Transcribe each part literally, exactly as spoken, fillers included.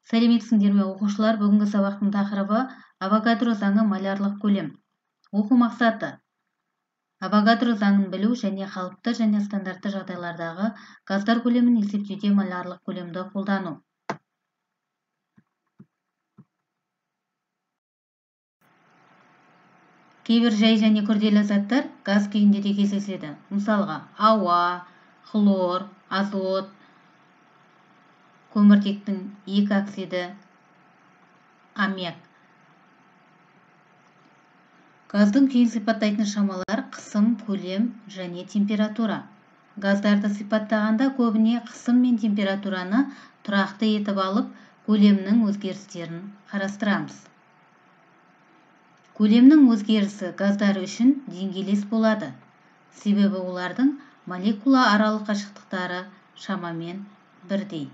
Сәлеметсіңдер ме оқушылар? Бүгінгі сабақтың тақырыбы Авогадро заңы малярлық көлем. Оқу мақсаты: Авогадро заңын білу және қалыпты және стандартты жағдайлардағы газдар көлемін есептеуде малярлық көлемді қолдану. Кейбір жай және күрделі заттар газ күйінде де кездеседі. Мысалға, ауа, хлор, азот, көміртектің екі оксиді, аммиак. Газдың күйін сипаттайтын шамалар қысым, көлем және температура. Газдарды сипаттағанда көбіне қысым мен температураны тұрақты етіп алып, көлемнің өзгерістерін қарастырамыз. Көлемнің өзгерісі газдар үшін деңгейлес болады, себебі олардың молекула аралық қашықтықтары шамамен бірдей.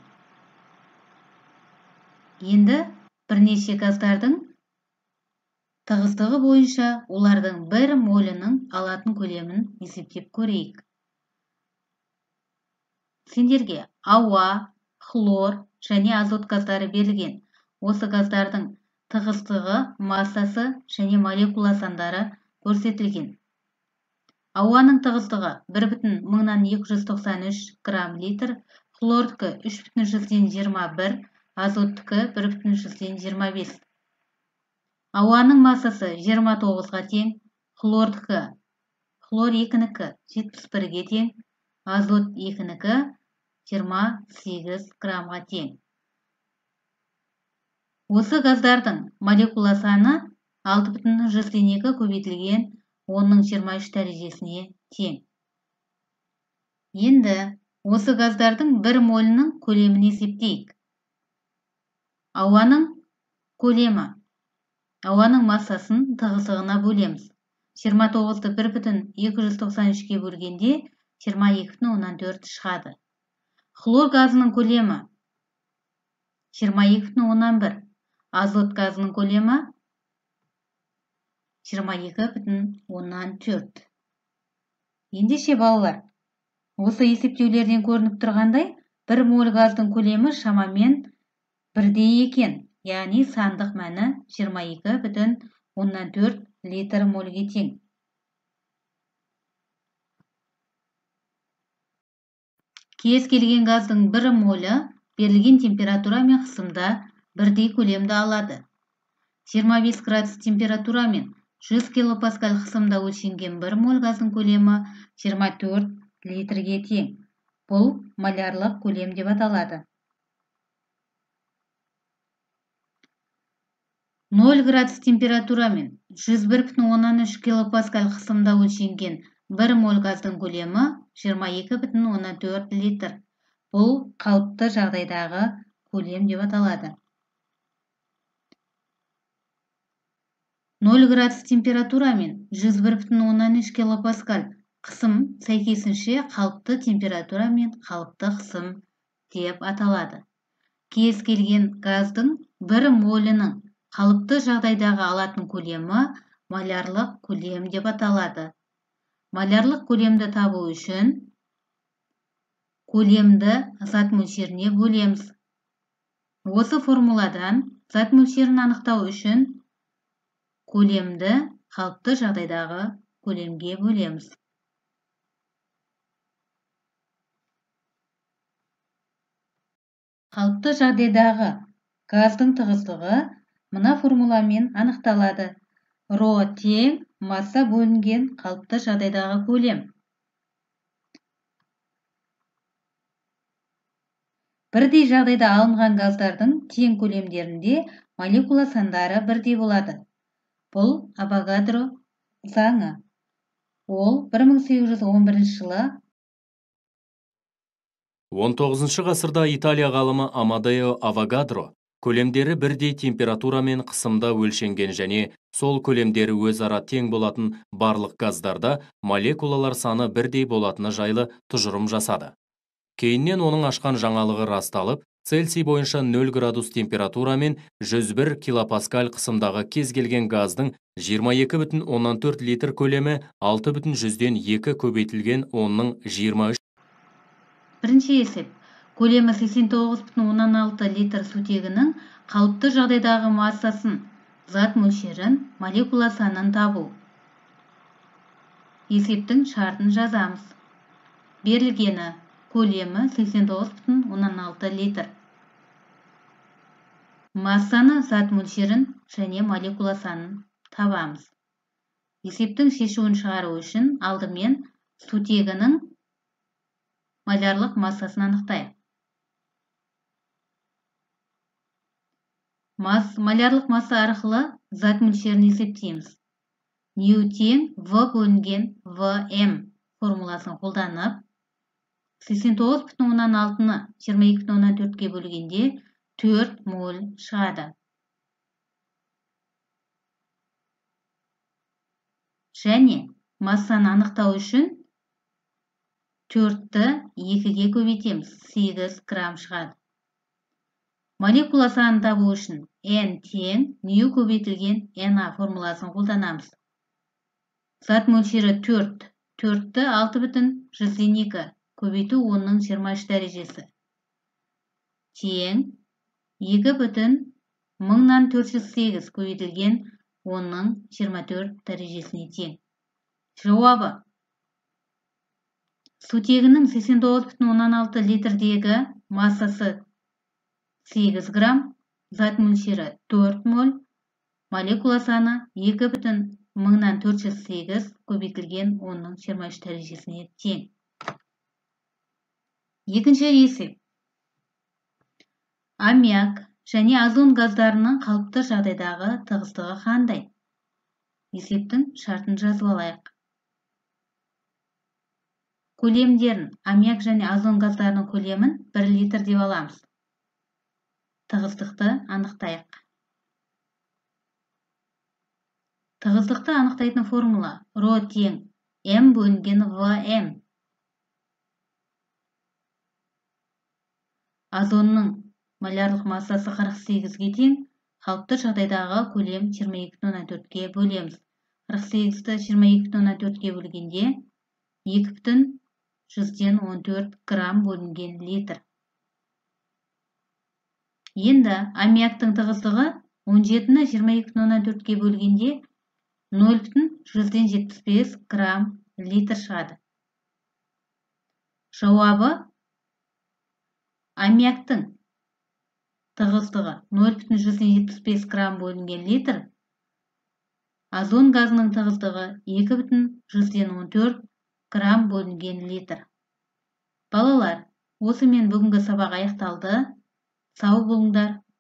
Енді бірнеше газдардың тығыздығы бойынша олардың бір молінің алатын көлемін есептеп көрейік. Сендерге ауа, хлор және азот газдары берілген. Осы газдардың тығыздығы, массасы және молекула сандары көрсетілген. Ауаның тығыздығы бір бүтін мыңнан екі жүз тоқсан үш грамм литр, хлордікі үш бүтін жүзден жиырма бір, азоттікі бір бүтін жүзден жиырма бес. Ауаның массасы жиырма тоғызға тең, хлордікі, хлор екінікі жетпіс бірге тең, азот екінікі жиырма сегіз граммға тең. Осы газдардың молекула саны алты бүтін жүзден екі көбейтілген онның жиырма үш дәрежесіне тең. Енді осы газдардың бір молінің көлемін есептейік. Ауаның көлемі. Ауаның массасын тығыздығына бөлеміз. жиырма тоғызды бір бүтін екі жүз тоқсан үшке бөлгенде жиырма екі бүтін оннан төрт шығады. Хлор газының көлемі жиырма екі бүтін оннан бір. Азот газының көлемі жиырма екі бүтін оннан төрт. Ендеше балалар, осы есептеулерден көрініп тұрғандай, бір моль газдың көлемі шамамен бірдей екен, яғни сандық мәні жиырма екі бүтін оннан төрт литр мольге тең. Кез келген газдың бір молі берілген температура мен қысымда бірдей көлемді алады. жиырма бес градус температура мен жүз килопаскаль қысымда өлшенген бір моль газдың көлемі жиырма төрт литрге тең. Бұл малярлық көлем деп аталады. нөл градус температура мен жүз бір бүтін оннан үш килопаскаль қысымда өлшенген бір моль газдың көлемі жиырма екі бүтін оннан төрт литр. Бұл қалыпты жағдайдағы көлем деп аталады. нөл градус температура мен жүз бір бүтін оннан үш килопаскаль қысым сәйкесінше қалыпты температура мен қалыпты қысым деп аталады. Кез келген газдың бір молінің қалыпты жағдайдағы алатын көлемі малярлық көлем деп аталады. Малярлық көлемді табу үшін көлемді зат мөлшеріне бөлеміз. Осы формуладан зат мөлшерін анықтау үшін көлемді қалыпты жағдайдағы көлемге бөлеміз. Қалыпты жағдайдағы газдың тығыздығы мына формуламен анықталады. Ро тең масса бөлінген қалыпты жағдайдағы көлем. Бірдей жағдайда алынған газдардың тең көлемдерінде молекула сандары бірдей болады. Бұл Авогадро заңы. Ол бір мың сегіз жүз он бірінші жылы он тоғызыншы ғасырда Италия ғалымы Амадео Авогадро көлемдері бірдей температура мен қысымда өлшенген және сол көлемдері өзара тең болатын барлық газдарда молекулалар саны бірдей болатыны жайлы тұжырым жасады. Кейіннен оның ашқан жаңалығы расталып, Цельсий бойынша нөл градус температура мен жүз бір килопаскаль қысымдағы кез келген газдың жиырма екі бүтін оннан төрт литр көлемі алты бүтін жүзден екі көбейтілген онның жиырма үш. Бірінші есеп. көлемі сексен тоғыз бүтін оннан алты литр сутегінің қалыпты жағдайдағы массасын, зат мөлшерін, молекула санын табу. Есептің шартын жазамыз. Берілгені көлемі сексен тоғыз бүтін оннан алты литр. Массаны, зат мөлшерін және молекула санын табамыз. Есептің шешуін шығару үшін алдымен сутегінің малярлық массасын анықтайық. Малярлық масса арқылы зат мөлшерін есептейміз. Нью тең В бөлінген Вм формуласын қолданып, сексен тоғыз бүтін оннан алтыны жиырма екі бүтін оннан төртке бөлгенде төрт моль шығады. Және массаны анықтау үшін төртті екіге көбейтеміз, сегіз грамм шығады. Молекула санын табу үшін N тең нью көбейтілген На формуласын қолданамыз. Зат мөлшері төрт, төртті алты бүтін жүзден екі көбейту онның жиырма үш дәрежесі. Тең екі бүтін мыңнан төрт жүз сегіз көбейтілген онның жиырма төрт дәрежесіне тең. Жауабы: сутегінің сексен тоғыз бүтін оннан алты литрдегі массасы сегіз грамм, зат мөлшері төрт моль, молекула саны екі бүтін мыңнан төрт жүз сегіз көбейтілген онның жиырма үш дәрежесіне тең. Екінші есеп. Аммиак және озон газдарының қалыпты жағдайдағы тығыздығы қандай? Есептің шартын жазып алайық. Көлемдерін, аммиак және озон газдарының көлемін бір литр деп аламыз. Тығыздықты анықтайық. Тығыздықты анықтайтын формула ро тең М бөлінген Вм. Озонның малярлық массасы қырық сегізге тең, қалыпты жағдайдағы көлем жиырма екі бүтін оннан төртке бөлеміз. қырық сегізді жиырма екі бүтін оннан төртке бөлгенде екі бүтін жүзден он төрт грамм бөлінген литр. Енді аммиактың тығыздығы он жетіні жиырма екі бүтін оннан төртке бөлгенде нөл бүтін жүзден жетпіс бес грамм литр шығады. Жауабы: аммиактың тығыздығы нөл бүтін жүзден жетпіс бес грамм бөлінген литр, озон газының тығыздығы екі бүтін жүзден он төрт грамм бөлінген литр. Балалар, осымен бүгінгі сабақ аяқталды. Сау болыңдар.